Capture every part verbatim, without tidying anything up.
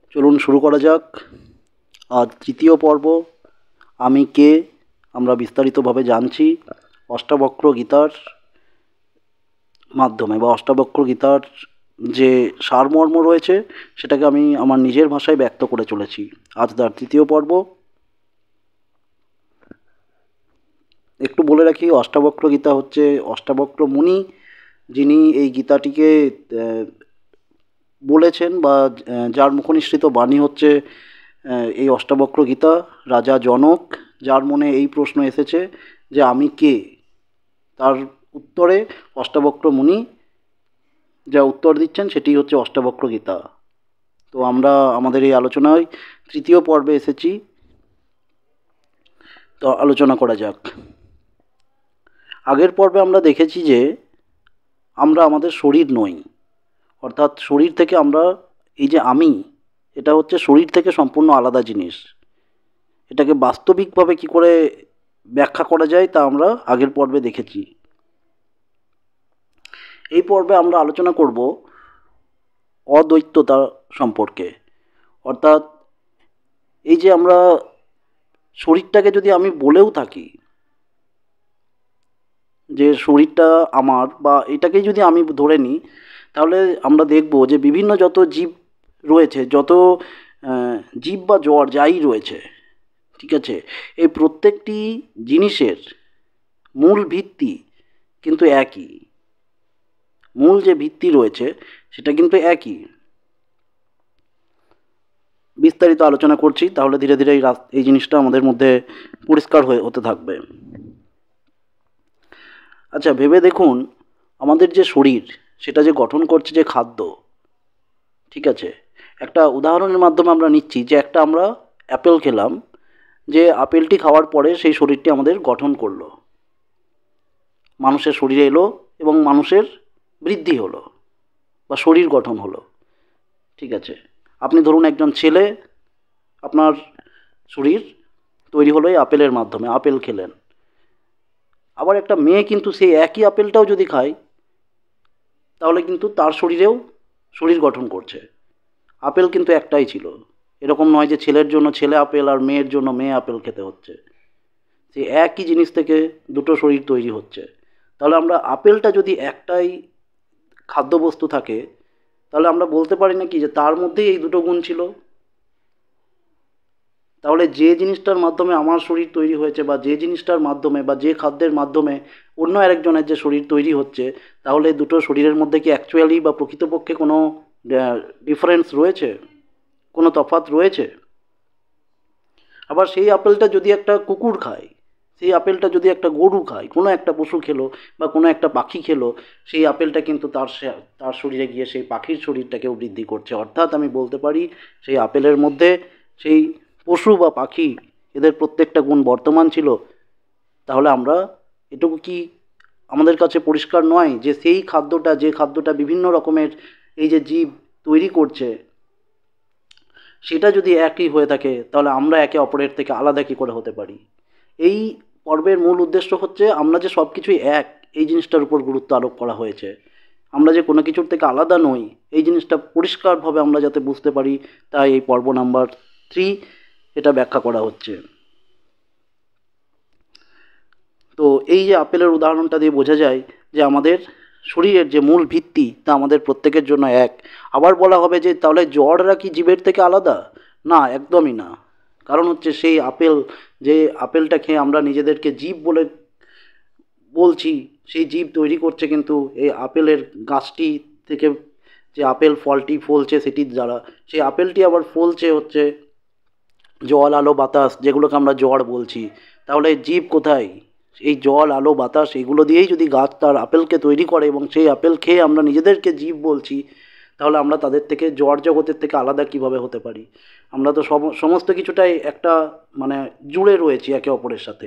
চলুন শুরু করা যাক। আজ তৃতীয় পর্ব, আমি কে। আমরা বিস্তারিতভাবে জানছি অষ্টাবক্র গীতার মাধ্যমে, বা অষ্টাবক্র গীতার যে সারমর্ম রয়েছে সেটাকে আমি আমার নিজের ভাষায় ব্যক্ত করে চলেছি। আজ তার তৃতীয় পর্ব। একটু বলে রাখি, অষ্টাবক্র গীতা হচ্ছে অষ্টাবক্র মুনি যিনি এই গীতাটিকে বলেছেন, বা যার মুখনিসৃত বাণী হচ্ছে এই অষ্টাবক্র গীতা। রাজা জনক, যার মনে এই প্রশ্ন এসেছে যে আমি কে, তার উত্তরে অষ্টাবক্র মুনি যা উত্তর দিচ্ছেন সেটি হচ্ছে অষ্টাবক্র গীতা। তো আমরা আমাদের এই আলোচনায় তৃতীয় পর্বে এসেছি, তো আলোচনা করা যাক। আগের পর্বে আমরা দেখেছি যে আমরা আমাদের শরীর নই, অর্থাৎ শরীর থেকে আমরা, এই যে আমি, এটা হচ্ছে শরীর থেকে সম্পূর্ণ আলাদা জিনিস। এটাকে বাস্তবিকভাবে কি করে ব্যাখ্যা করা যায় তা আমরা আগের পর্বে দেখেছি। এই পর্বে আমরা আলোচনা করব অদ্বৈততা সম্পর্কে। অর্থাৎ এই যে আমরা শরীরটাকে যদি আমি বলেও থাকি যে শরীরটা আমার, বা এটাকেই যদি আমি ধরে নিই, তাহলে আমরা দেখব যে বিভিন্ন যত জীব রয়েছে, যত জীব বা জ্বর যাই রয়েছে, ঠিক আছে, এই প্রত্যেকটি জিনিসের মূল ভিত্তি কিন্তু একই। মূল যে ভিত্তি রয়েছে সেটা কিন্তু একই। বিস্তারিত আলোচনা করছি, তাহলে ধীরে ধীরে এই এই জিনিসটা আমাদের মধ্যে পরিষ্কার হয়ে হতে থাকবে। আচ্ছা, ভেবে দেখুন, আমাদের যে শরীর সেটা যে গঠন করছে যে খাদ্য, ঠিক আছে, একটা উদাহরণের মাধ্যমে আমরা নিচ্ছি যে একটা আমরা অ্যাপেল খেলাম, যে আপেলটি খাওয়ার পরে সেই শরীরটি আমাদের গঠন করলো, মানুষের শরীরে এলো এবং মানুষের বৃদ্ধি হলো বা শরীর গঠন হলো, ঠিক আছে। আপনি ধরুন একজন ছেলে, আপনার শরীর তৈরি হলো এই আপেলের মাধ্যমে, আপেল খেলেন। আবার একটা মেয়ে কিন্তু সেই একই আপেলটাও যদি খায়, তাহলে কিন্তু তার শরীরেও শরীর গঠন করছে। আপেল কিন্তু একটাই ছিল, এরকম নয় যে ছেলের জন্য ছেলে আপেল আর মেয়ের জন্য মেয়ে আপেল খেতে হচ্ছে। সেই একই জিনিস থেকে দুটো শরীর তৈরি হচ্ছে। তাহলে আমরা আপেলটা যদি একটাই খাদ্যবস্তু থাকে, তাহলে আমরা বলতে পারি না কি যে তার মধ্যেই এই দুটো গুণ ছিল। তাহলে যে জিনিসটার মাধ্যমে আমার শরীর তৈরি হয়েছে, বা যে জিনিসটার মাধ্যমে বা যে খাদ্যের মাধ্যমে অন্য আরেকজনের যে শরীর তৈরি হচ্ছে, তাহলে দুটো শরীরের মধ্যে কি অ্যাকচুয়ালি বা প্রকৃতপক্ষে কোনো ডিফারেন্স রয়েছে, কোনো তফাৎ রয়েছে? আবার সেই আপেলটা যদি একটা কুকুর খায়, সেই আপেলটা যদি একটা গরু খায়, কোনো একটা পশু খেলো বা কোনো একটা পাখি খেলো, সেই আপেলটা কিন্তু তার তার শরীরে গিয়ে সেই পাখির শরীরটাকেও বৃদ্ধি করছে। অর্থাৎ আমি বলতে পারি সেই আপেলের মধ্যে সেই পশু বা পাখি এদের প্রত্যেকটা গুণ বর্তমান ছিল। তাহলে আমরা এটুকু কি আমাদের কাছে পরিষ্কার নয় যে সেই খাদ্যটা, যে খাদ্যটা বিভিন্ন রকমের এই যে জীব তৈরি করছে, সেটা যদি একই হয়ে থাকে, তাহলে আমরা একে অপরের থেকে আলাদা কী করে হতে পারি? এই পর্বের মূল উদ্দেশ্য হচ্ছে আমরা যে সব কিছুই এক, এই জিনিসটার উপর গুরুত্ব আরোপ করা হয়েছে। আমরা যে কোনো কিছুর থেকে আলাদা নই, এই জিনিসটা পরিষ্কারভাবে আমরা যাতে বুঝতে পারি, তাই এই পর্ব নাম্বার থ্রি এটা ব্যাখ্যা করা হচ্ছে। তো এই যে আপেলের উদাহরণটা দিয়ে বোঝা যায় যে আমাদের শরীরের যে মূল ভিত্তি তা আমাদের প্রত্যেকের জন্য এক। আবার বলা হবে যে তাহলে জড়রা কি জীবের থেকে আলাদা? না, একদমই না। কারণ হচ্ছে সেই আপেল, যে আপেলটা খেয়ে আমরা নিজেদেরকে জীব বলে বলছি, সেই জীব তৈরি করছে কিন্তু এই আপেলের গাছটি থেকে যে আপেল ফলটি ফলছে সেটির দ্বারা। সেই আপেলটি আবার ফলছে হচ্ছে জল, আলো, বাতাস, যেগুলোকে আমরা জড় বলছি। তাহলে জীব কোথায়? এই জল, আলো, বাতাস এগুলো দিয়েই যদি গাছ তার আপেলকে তৈরি করে এবং সেই আপেল খেয়ে আমরা নিজেদেরকে জীব বলছি, তাহলে আমরা তাদের থেকে, জড় জগতের থেকে আলাদা কিভাবে হতে পারি? আমরা তো সব সমস্ত কিছুটাই একটা মানে জুড়ে রয়েছি একে অপরের সাথে।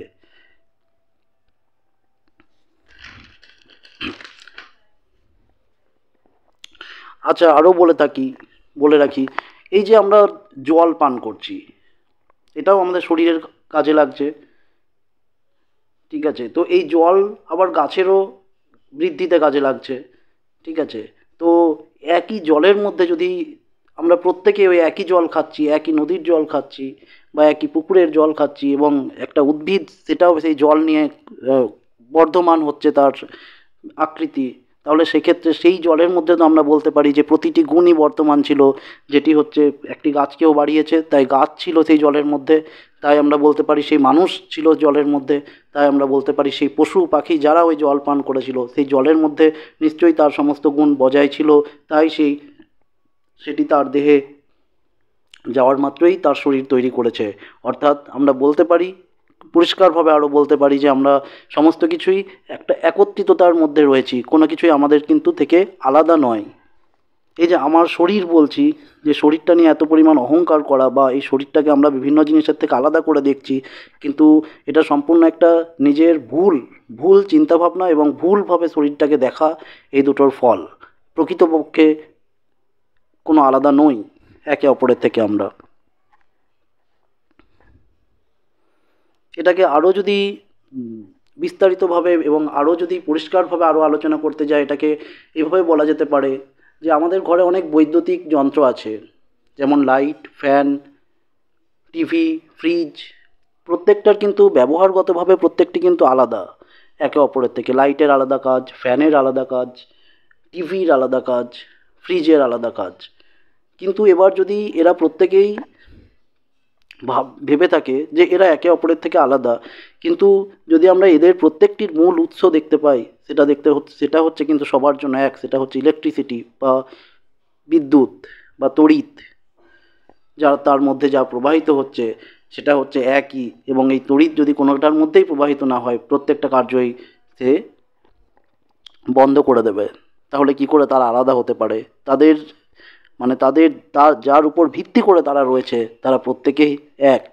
আচ্ছা, আরও বলে থাকি বলে রাখি, এই যে আমরা জল পান করছি, এটাও আমাদের শরীরের কাজে লাগছে, ঠিক আছে। তো এই জল আবার গাছেরও বৃদ্ধিতে কাজে লাগছে, ঠিক আছে। তো একই জলের মধ্যে যদি আমরা প্রত্যেকে ওই একই জল খাচ্ছি, একই নদীর জল খাচ্ছি বা একই পুকুরের জল খাচ্ছি, এবং একটা উদ্ভিদ সেটাও সেই জল নিয়ে আহ, বর্ধমান হচ্ছে তার আকৃতি। তাহলে সেক্ষেত্রে সেই জলের মধ্যে তো আমরা বলতে পারি যে প্রতিটি গুণই বর্তমান ছিল, যেটি হচ্ছে একটি গাছকেও বাড়িয়েছে, তাই গাছ ছিল সেই জলের মধ্যে, তাই আমরা বলতে পারি সেই মানুষ ছিল জলের মধ্যে, তাই আমরা বলতে পারি সেই পশু পাখি যারা ওই জল পান করেছিল সেই জলের মধ্যে নিশ্চয়ই তার সমস্ত গুণ বজায় ছিল, তাই সেই সেটি তার দেহে যাওয়ার মাত্রই তার শরীর তৈরি করেছে। অর্থাৎ আমরা বলতে পারি, পরিষ্কারভাবে আরও বলতে পারি যে আমরা সমস্ত কিছুই একটা একত্রিততার মধ্যে রয়েছি, কোনো কিছুই আমাদের কিন্তু থেকে আলাদা নয়। এই যে আমার শরীর বলছি, যে শরীরটা নিয়ে এত পরিমাণ অহংকার করা বা এই শরীরটাকে আমরা বিভিন্ন জিনিসের থেকে আলাদা করে দেখছি, কিন্তু এটা সম্পূর্ণ একটা নিজের ভুল ভুল চিন্তাভাবনা এবং ভুলভাবে শরীরটাকে দেখা, এই দুটোর ফল। প্রকৃতপক্ষে কোনো আলাদা নই একে অপরের থেকে আমরা। এটাকে আরও যদি উম, বিস্তারিতভাবে এবং আরও যদি পরিষ্কারভাবে আরও আলোচনা করতে যায়, এটাকে এভাবে বলা যেতে পারে যে আমাদের ঘরে অনেক বৈদ্যুতিক যন্ত্র আছে, যেমন লাইট, ফ্যান, টিভি, ফ্রিজ। প্রত্যেকটার কিন্তু ব্যবহারগতভাবে প্রত্যেকটি কিন্তু আলাদা একে অপরের থেকে। লাইটের আলাদা কাজ, ফ্যানের আলাদা কাজ, টিভির আলাদা কাজ, ফ্রিজের আলাদা কাজ। কিন্তু এবার যদি এরা প্রত্যেকেই ভাব ভেবে থাকে যে এরা একে অপরের থেকে আলাদা, কিন্তু যদি আমরা এদের প্রত্যেকটির মূল উৎস দেখতে পাই, সেটা দেখতে হচ্ছে সেটা হচ্ছে কিন্তু সবার জন্য এক, সেটা হচ্ছে ইলেকট্রিসিটি বা বিদ্যুৎ বা তড়িৎ, যা তার মধ্যে যা প্রবাহিত হচ্ছে সেটা হচ্ছে একই। এবং এই তড়িৎ যদি কোনোটার মধ্যেই প্রবাহিত না হয়, প্রত্যেকটা কার্যই সে বন্ধ করে দেবে। তাহলে কি করে তারা আলাদা হতে পারে? তাদের মানে তাদের তার যার উপর ভিত্তি করে তারা রয়েছে, তারা প্রত্যেকেই এক।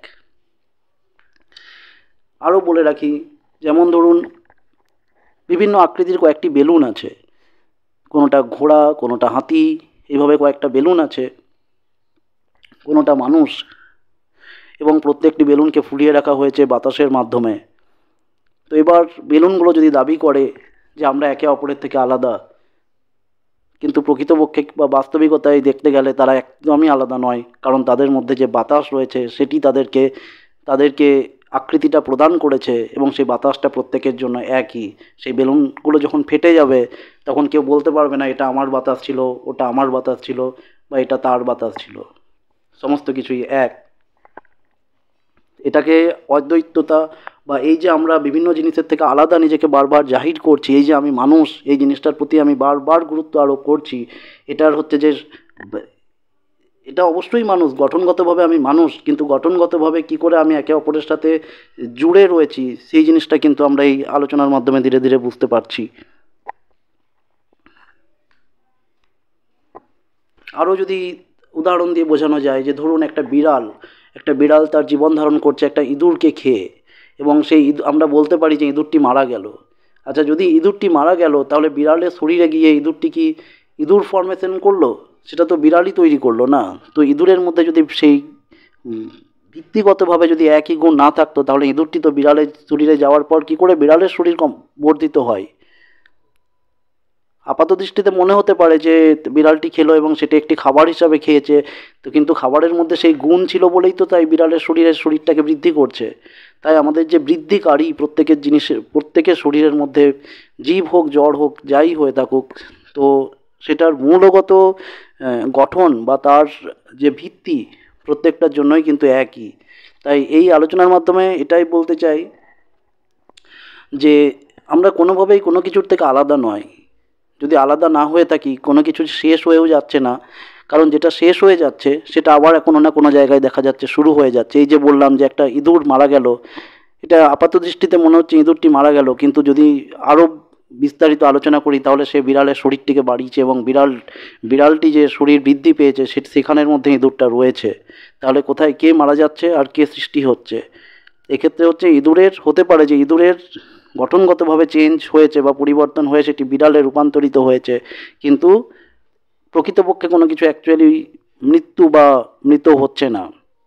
আরও বলে রাখি, যেমন ধরুন বিভিন্ন আকৃতির কয়েকটি বেলুন আছে, কোনোটা ঘোড়া, কোনোটা হাতি, এইভাবে কয়েকটা বেলুন আছে, কোনোটা মানুষ, এবং প্রত্যেকটি বেলুনকে ফুলিয়ে রাখা হয়েছে বাতাসের মাধ্যমে। তো এবার বেলুনগুলো যদি দাবি করে যে আমরা একে অপরের থেকে আলাদা, কিন্তু প্রকৃতপক্ষে বা বাস্তবিকতায় দেখতে গেলে তারা একদমই আলাদা নয়, কারণ তাদের মধ্যে যে বাতাস রয়েছে সেটি তাদেরকে তাদেরকে আকৃতিটা প্রদান করেছে, এবং সেই বাতাসটা প্রত্যেকের জন্য একই। সেই বেলুনগুলো যখন ফেটে যাবে, তখন কেউ বলতে পারবে না এটা আমার বাতাস ছিল, ওটা আমার বাতাস ছিল, বা এটা তার বাতাস ছিল। সমস্ত কিছুই এক। এটাকে অদ্বৈততা বা এই যে আমরা বিভিন্ন জিনিসের থেকে আলাদা নিজেকে বারবার জাহির করছি, এই যে আমি মানুষ, এই জিনিসটার প্রতি আমি বারবার গুরুত্ব আরোপ করছি, এটার হচ্ছে যে এটা অবশ্যই মানুষ, গঠনগতভাবে আমি মানুষ, কিন্তু গঠনগতভাবে কি করে আমি একে অপরের সাথে জুড়ে রয়েছি, সেই জিনিসটা কিন্তু আমরা এই আলোচনার মাধ্যমে ধীরে ধীরে বুঝতে পারছি। আরও যদি উদাহরণ দিয়ে বোঝানো যায়, যে ধরুন একটা বিড়াল একটা বিড়াল তার জীবন ধারণ করছে একটা ইঁদুরকে খেয়ে, এবং সেই ইঁদুর আমরা বলতে পারি যে ইঁদুরটি মারা গেল। আচ্ছা, যদি ইঁদুরটি মারা গেল, তাহলে বিড়ালের শরীরে গিয়ে ইঁদুরটি কি ইঁদুর ফর্মেশন করলো? সেটা তো বিড়ালই তৈরি করলো না। তো ইঁদুরের মধ্যে যদি সেই উম, ভিত্তিগতভাবে যদি একই গুণ না থাকতো, তাহলে ইঁদুরটি তো বিড়ালের শরীরে যাওয়ার পর কি করে বিড়ালের শরীর কম বর্ধিত হয়? আপাতদৃষ্টিতে মনে হতে পারে যে বিড়ালটি খেলো এবং সেটি একটি খাবার হিসাবে খেয়েছে, তো কিন্তু খাবারের মধ্যে সেই গুণ ছিল বলেই তো তাই বিড়ালের শরীরের শরীরটাকে বৃদ্ধি করছে। তাই আমাদের যে বৃদ্ধিকারী প্রত্যেকের জিনিসের প্রত্যেকের শরীরের মধ্যে, জীব হোক জড় হোক যাই হয়ে থাকুক, তো সেটার মূলগত আহ, গঠন বা তার যে ভিত্তি প্রত্যেকটার জন্যই কিন্তু একই। তাই এই আলোচনার মাধ্যমে এটাই বলতে চাই যে আমরা কোনোভাবেই কোনো কিছুর থেকে আলাদা নয়। যদি আলাদা না হয়ে থাকি, কোনো কিছু শেষ হয়েও যাচ্ছে না, কারণ যেটা শেষ হয়ে যাচ্ছে সেটা আবার কোনো না কোনো জায়গায় দেখা যাচ্ছে শুরু হয়ে যাচ্ছে। এই যে বললাম যে একটা ইঁদুর মারা গেল, এটা আপাতদৃষ্টিতে মনে হচ্ছে ইঁদুরটি মারা গেল, কিন্তু যদি আরও বিস্তারিত আলোচনা করি, তাহলে সে বিড়ালের শরীরটিকে বাড়িয়েছে, এবং বিড়াল বিড়ালটি যে শরীর বৃদ্ধি পেয়েছে সে সেখানের মধ্যে ইঁদুরটা রয়েছে। তাহলে কোথায় কে মারা যাচ্ছে আর কে সৃষ্টি হচ্ছে? এক্ষেত্রে হচ্ছে ইঁদুরের হতে পারে যে ইঁদুরের গঠনগতভাবে চেঞ্জ হয়েছে বা পরিবর্তন হয়ে সেটি বিড়ালে রূপান্তরিত হয়েছে, কিন্তু প্রকৃতপক্ষে কোনো কিছু অ্যাকচুয়ালি মৃত্যু বা মৃত হচ্ছে না।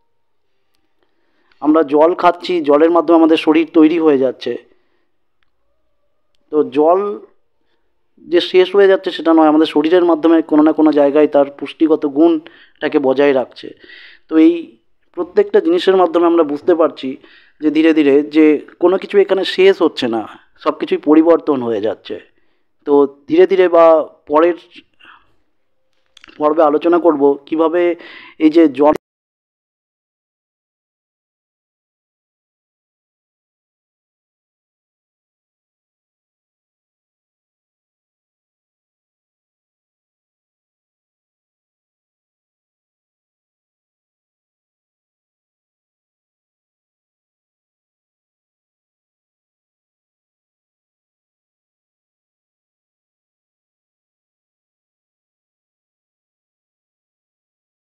আমরা জল খাচ্ছি, জলের মাধ্যমে আমাদের শরীর তৈরি হয়ে যাচ্ছে। তো জল যে শেষ হয়ে যাচ্ছে সেটা নয়, আমাদের শরীরের মাধ্যমে কোনো না কোনো জায়গায় তার পুষ্টিগত গুণটাকে বজায় রাখছে। তো এই প্রত্যেকটা জিনিসের মাধ্যমে আমরা বুঝতে পারছি যে ধীরে ধীরে যে কোনো কিছু এখানে শেষ হচ্ছে না, সব কিছুই পরিবর্তন হয়ে যাচ্ছে। তো ধীরে ধীরে বা পরের পর্বে আলোচনা করব কিভাবে এই যে জল